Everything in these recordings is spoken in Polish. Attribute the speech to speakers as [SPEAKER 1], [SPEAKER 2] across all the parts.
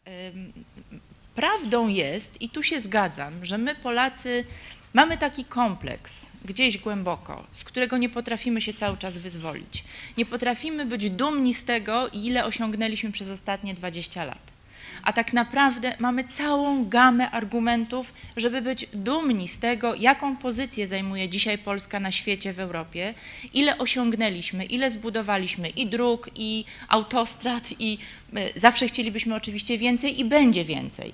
[SPEAKER 1] Prawdą jest, i tu się zgadzam, że my Polacy mamy taki kompleks gdzieś głęboko, z którego nie potrafimy się cały czas wyzwolić. Nie potrafimy być dumni z tego, ile osiągnęliśmy przez ostatnie 20 lat. A tak naprawdę mamy całą gamę argumentów, żeby być dumni z tego, jaką pozycję zajmuje dzisiaj Polska na świecie, w Europie, ile osiągnęliśmy, ile zbudowaliśmy i dróg, i autostrad, i zawsze chcielibyśmy oczywiście więcej i będzie więcej.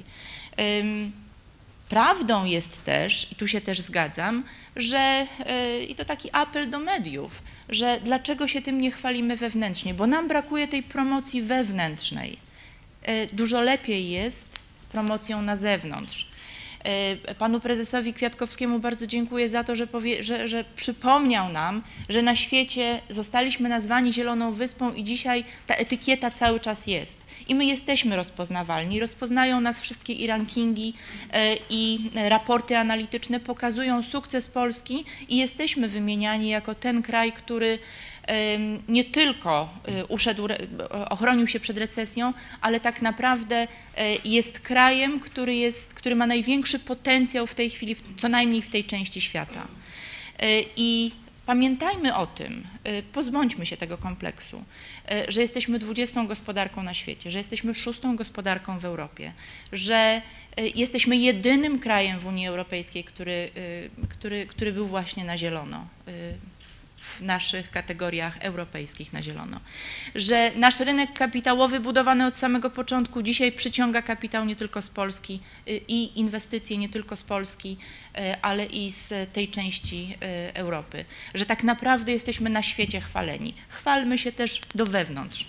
[SPEAKER 1] Prawdą jest też, i tu się też zgadzam, że, i to taki apel do mediów, że dlaczego się tym nie chwalimy wewnętrznie, bo nam brakuje tej promocji wewnętrznej. Dużo lepiej jest z promocją na zewnątrz. Panu prezesowi Kwiatkowskiemu bardzo dziękuję za to, że przypomniał nam, że na świecie zostaliśmy nazwani Zieloną Wyspą i dzisiaj ta etykieta cały czas jest. I my jesteśmy rozpoznawalni, rozpoznają nas wszystkie i rankingi, i raporty analityczne pokazują sukces Polski i jesteśmy wymieniani jako ten kraj, który nie tylko ochronił się przed recesją, ale tak naprawdę jest krajem, który ma największy potencjał w tej chwili, co najmniej w tej części świata. I pamiętajmy o tym, pozbądźmy się tego kompleksu, że jesteśmy 20. gospodarką na świecie, że jesteśmy 6. gospodarką w Europie, że jesteśmy jedynym krajem w Unii Europejskiej, który był właśnie na zielono, w naszych kategoriach europejskich na zielono. Że nasz rynek kapitałowy budowany od samego początku dzisiaj przyciąga kapitał nie tylko z Polski i inwestycje nie tylko z Polski, ale i z tej części Europy. Że tak naprawdę jesteśmy na świecie chwaleni. Chwalmy się też do wewnątrz.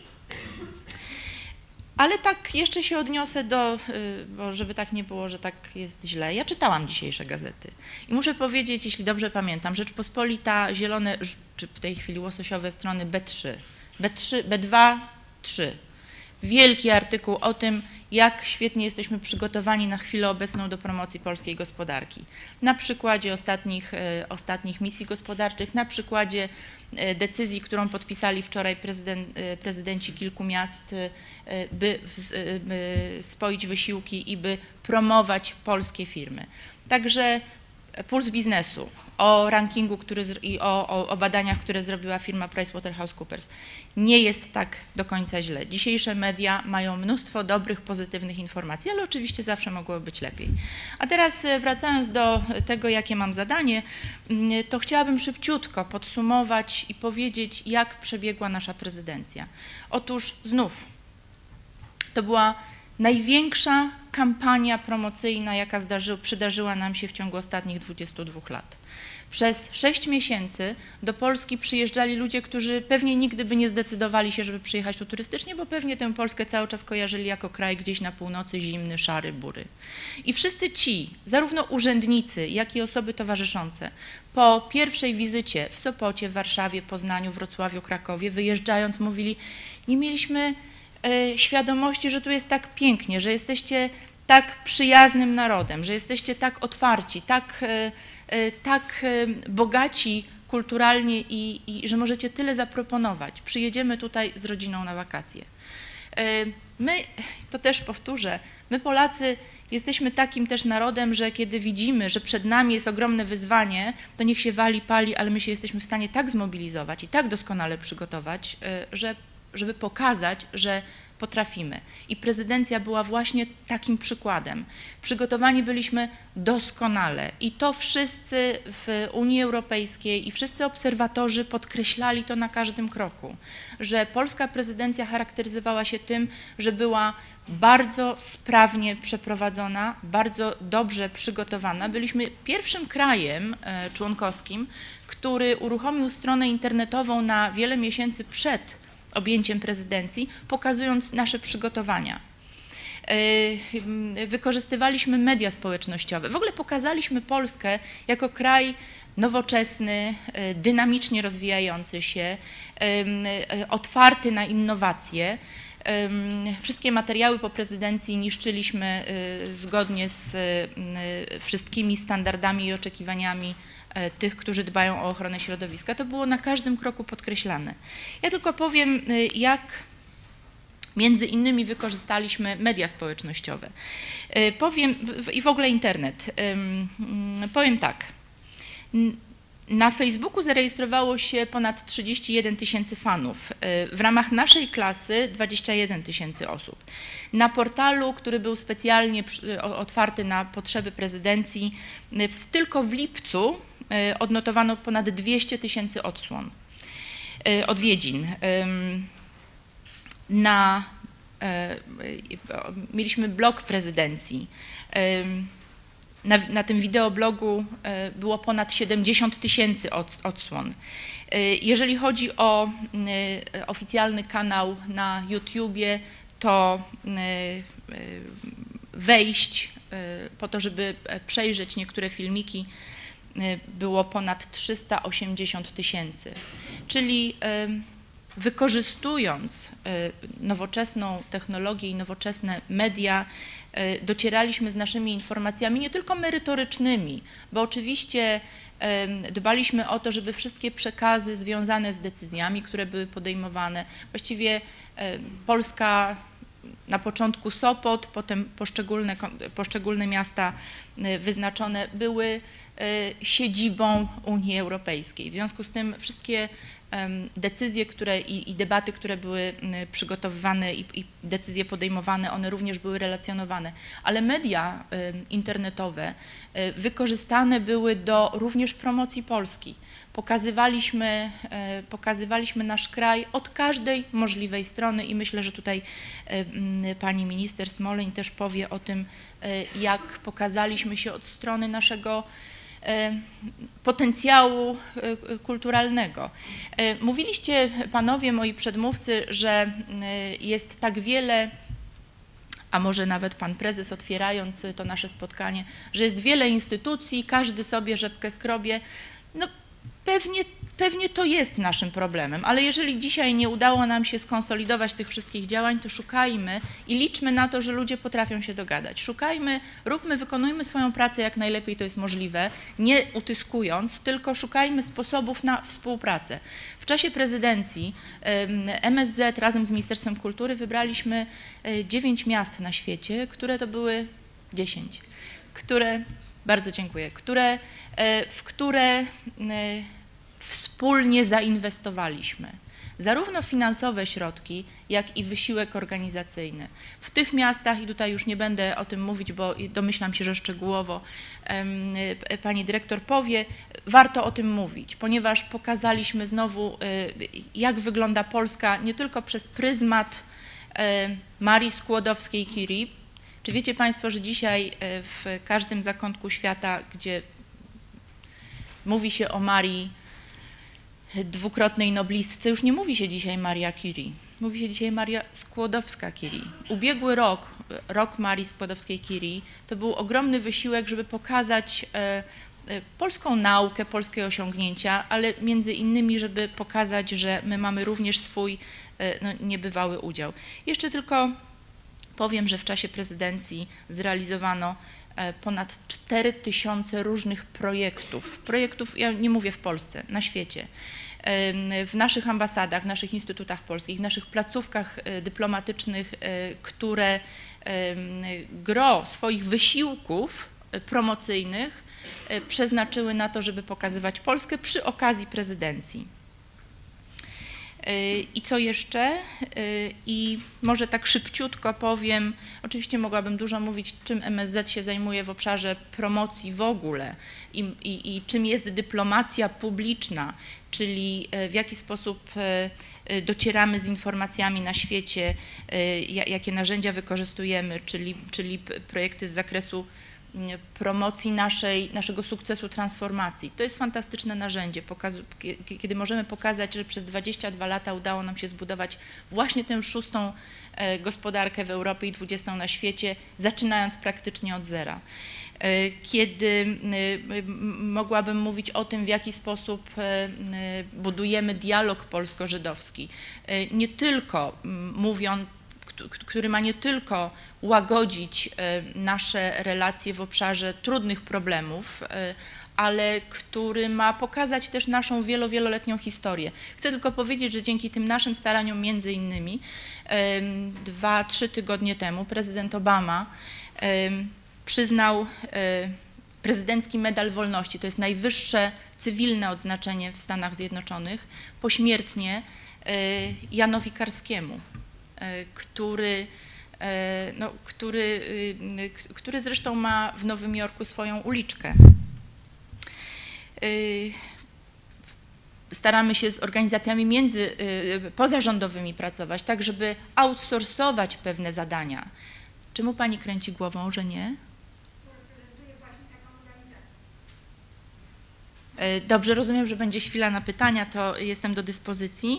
[SPEAKER 1] Ale tak jeszcze się odniosę bo żeby tak nie było, że tak jest źle. Ja czytałam dzisiejsze gazety i muszę powiedzieć, jeśli dobrze pamiętam, Rzeczpospolita, zielone, czy w tej chwili łososiowe strony B3, B2, 3. Wielki artykuł o tym, jak świetnie jesteśmy przygotowani na chwilę obecną do promocji polskiej gospodarki. Na przykładzie ostatnich misji gospodarczych, na przykładzie decyzji, którą podpisali wczoraj prezydenci kilku miast, by spoić wysiłki i by promować polskie firmy. Także Puls Biznesu o rankingu i o badaniach, które zrobiła firma PricewaterhouseCoopers. Nie jest tak do końca źle. Dzisiejsze media mają mnóstwo dobrych, pozytywnych informacji, ale oczywiście zawsze mogło być lepiej. A teraz wracając do tego, jakie mam zadanie, to chciałabym szybciutko podsumować i powiedzieć, jak przebiegła nasza prezydencja. Otóż znów to była największa kampania promocyjna, jaka przydarzyła nam się w ciągu ostatnich 22 lat. Przez 6 miesięcy do Polski przyjeżdżali ludzie, którzy pewnie nigdy by nie zdecydowali się, żeby przyjechać tu turystycznie, bo pewnie tę Polskę cały czas kojarzyli jako kraj gdzieś na północy, zimny, szary, bury. I wszyscy ci, zarówno urzędnicy, jak i osoby towarzyszące, po pierwszej wizycie w Sopocie, w Warszawie, Poznaniu, Wrocławiu, Krakowie, wyjeżdżając, mówili, nie mieliśmy świadomości, że tu jest tak pięknie, że jesteście tak przyjaznym narodem, że jesteście tak otwarci, tak bogaci kulturalnie i że możecie tyle zaproponować. Przyjedziemy tutaj z rodziną na wakacje. My, to też powtórzę, my Polacy jesteśmy takim też narodem, że kiedy widzimy, że przed nami jest ogromne wyzwanie, to niech się wali, pali, ale my się jesteśmy w stanie tak zmobilizować i tak doskonale przygotować, żeby pokazać, że potrafimy. I prezydencja była właśnie takim przykładem. Przygotowani byliśmy doskonale i to wszyscy w Unii Europejskiej i wszyscy obserwatorzy podkreślali to na każdym kroku, że polska prezydencja charakteryzowała się tym, że była bardzo sprawnie przeprowadzona, bardzo dobrze przygotowana. Byliśmy pierwszym krajem członkowskim, który uruchomił stronę internetową na wiele miesięcy przed objęciem prezydencji, pokazując nasze przygotowania. Wykorzystywaliśmy media społecznościowe. W ogóle pokazaliśmy Polskę jako kraj nowoczesny, dynamicznie rozwijający się, otwarty na innowacje. Wszystkie materiały po prezydencji niszczyliśmy zgodnie z wszystkimi standardami i oczekiwaniami tych, którzy dbają o ochronę środowiska. To było na każdym kroku podkreślane. Ja tylko powiem, jak Między innymi wykorzystaliśmy media społecznościowe. Powiem, i w ogóle internet. Powiem tak. Na Facebooku zarejestrowało się ponad 31 000 fanów. W ramach naszej klasy 21 000 osób. Na portalu, który był specjalnie otwarty na potrzeby prezydencji, tylko w lipcu odnotowano ponad 200 000 odwiedzin. Mieliśmy blog prezydencji. Na tym wideoblogu było ponad 70 000 odsłon. Jeżeli chodzi o oficjalny kanał na YouTubie, to wejść po to, żeby przejrzeć niektóre filmiki, było ponad 380 000. Czyli wykorzystując nowoczesną technologię i nowoczesne media, docieraliśmy z naszymi informacjami nie tylko merytorycznymi, bo oczywiście dbaliśmy o to, żeby wszystkie przekazy związane z decyzjami, które były podejmowane, właściwie Polska, na początku Sopot, potem poszczególne miasta wyznaczone były siedzibą Unii Europejskiej. W związku z tym wszystkie decyzje, i debaty, które były przygotowywane i decyzje podejmowane, one również były relacjonowane. Ale media internetowe wykorzystane były do również promocji Polski. Pokazywaliśmy nasz kraj od każdej możliwej strony i myślę, że tutaj pani minister Smoleń też powie o tym, jak pokazaliśmy się od strony naszego potencjału kulturalnego. Mówiliście panowie, moi przedmówcy, że jest tak wiele, a może nawet pan prezes otwierając to nasze spotkanie, że jest wiele instytucji, każdy sobie rzepkę skrobie. No pewnie to jest naszym problemem, ale jeżeli dzisiaj nie udało nam się skonsolidować tych wszystkich działań, to szukajmy i liczmy na to, że ludzie potrafią się dogadać. Szukajmy, wykonujmy swoją pracę jak najlepiej to jest możliwe, nie utyskując, tylko szukajmy sposobów na współpracę. W czasie prezydencji MSZ razem z Ministerstwem Kultury wybraliśmy 9 miast na świecie, które to były 10, bardzo dziękuję, w które wspólnie zainwestowaliśmy. Zarówno finansowe środki, jak i wysiłek organizacyjny. W tych miastach, i tutaj już nie będę o tym mówić, bo domyślam się, że szczegółowo pani dyrektor powie, warto o tym mówić, ponieważ pokazaliśmy znowu, jak wygląda Polska nie tylko przez pryzmat Marii Skłodowskiej-Curie. Czy wiecie państwo, że dzisiaj w każdym zakątku świata, gdzie mówi się o Marii dwukrotnej noblistce, już nie mówi się dzisiaj Maria Curie, mówi się dzisiaj Maria Skłodowska-Curie. Ubiegły rok Marii Skłodowskiej-Curie, to był ogromny wysiłek, żeby pokazać polską naukę, polskie osiągnięcia, ale między innymi, żeby pokazać, że my mamy również swój niebywały udział. Jeszcze tylko powiem, że w czasie prezydencji zrealizowano ponad 4000 różnych projektów, ja nie mówię w Polsce, na świecie, w naszych ambasadach, w naszych instytutach polskich, w naszych placówkach dyplomatycznych, które gros swoich wysiłków promocyjnych przeznaczyły na to, żeby pokazywać Polskę przy okazji prezydencji. I co jeszcze? I może tak szybciutko powiem, oczywiście mogłabym dużo mówić, czym MSZ się zajmuje w obszarze promocji w ogóle i czym jest dyplomacja publiczna, czyli w jaki sposób docieramy z informacjami na świecie, jakie narzędzia wykorzystujemy, czyli projekty z zakresu promocji naszego sukcesu transformacji. To jest fantastyczne narzędzie, kiedy możemy pokazać, że przez 22 lata udało nam się zbudować właśnie tę 6. gospodarkę w Europie i 20. na świecie, zaczynając praktycznie od zera. Kiedy mogłabym mówić o tym, w jaki sposób budujemy dialog polsko-żydowski, nie tylko mówiąc, który ma nie tylko łagodzić nasze relacje w obszarze trudnych problemów, ale który ma pokazać też naszą wieloletnią historię. Chcę tylko powiedzieć, że dzięki tym naszym staraniom między innymi 2-3 tygodnie temu prezydent Obama przyznał prezydencki Medal Wolności, to jest najwyższe cywilne odznaczenie w Stanach Zjednoczonych, pośmiertnie Janowi Karskiemu, który zresztą ma w Nowym Jorku swoją uliczkę. Staramy się z organizacjami pozarządowymi pracować, tak żeby outsourcować pewne zadania. Czemu pani kręci głową, że nie? Dobrze, rozumiem, że będzie chwila na pytania, to jestem do dyspozycji.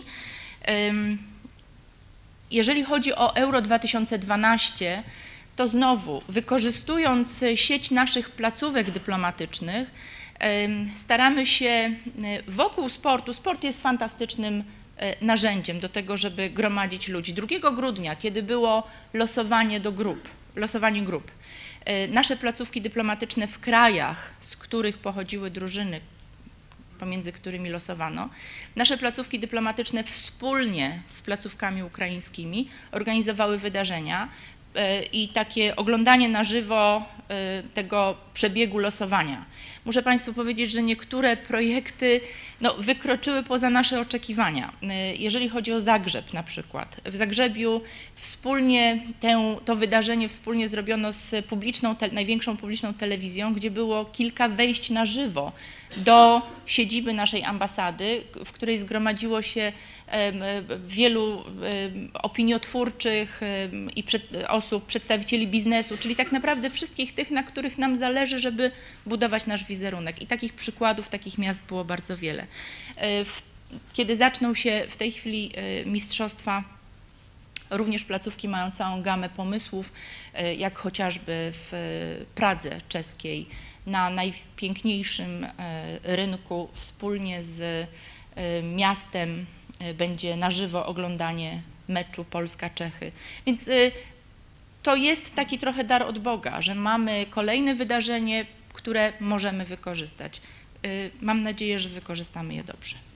[SPEAKER 1] Jeżeli chodzi o Euro 2012, to znowu, wykorzystując sieć naszych placówek dyplomatycznych, staramy się wokół sportu, sport jest fantastycznym narzędziem do tego, żeby gromadzić ludzi. 2 grudnia, kiedy było losowanie grup, nasze placówki dyplomatyczne w krajach, z których pochodziły drużyny, pomiędzy którymi losowano, nasze placówki dyplomatyczne wspólnie z placówkami ukraińskimi organizowały wydarzenia i takie oglądanie na żywo tego przebiegu losowania. Muszę Państwu powiedzieć, że niektóre projekty wykroczyły poza nasze oczekiwania. Jeżeli chodzi o Zagrzeb na przykład. W Zagrzebiu wspólnie to wydarzenie wspólnie zrobiono z największą publiczną telewizją, gdzie było kilka wejść na żywo do siedziby naszej ambasady, w której zgromadziło się wielu opiniotwórczych osób, przedstawicieli biznesu, czyli tak naprawdę wszystkich tych, na których nam zależy, żeby budować nasz wizerunek. I takich przykładów, takich miast było bardzo wiele. Kiedy zaczną się w tej chwili mistrzostwa, również placówki mają całą gamę pomysłów, jak chociażby w Pradze czeskiej, na najpiękniejszym rynku wspólnie z miastem będzie na żywo oglądanie meczu Polska-Czechy. Więc to jest taki trochę dar od Boga, że mamy kolejne wydarzenie, które możemy wykorzystać. Mam nadzieję, że wykorzystamy je dobrze.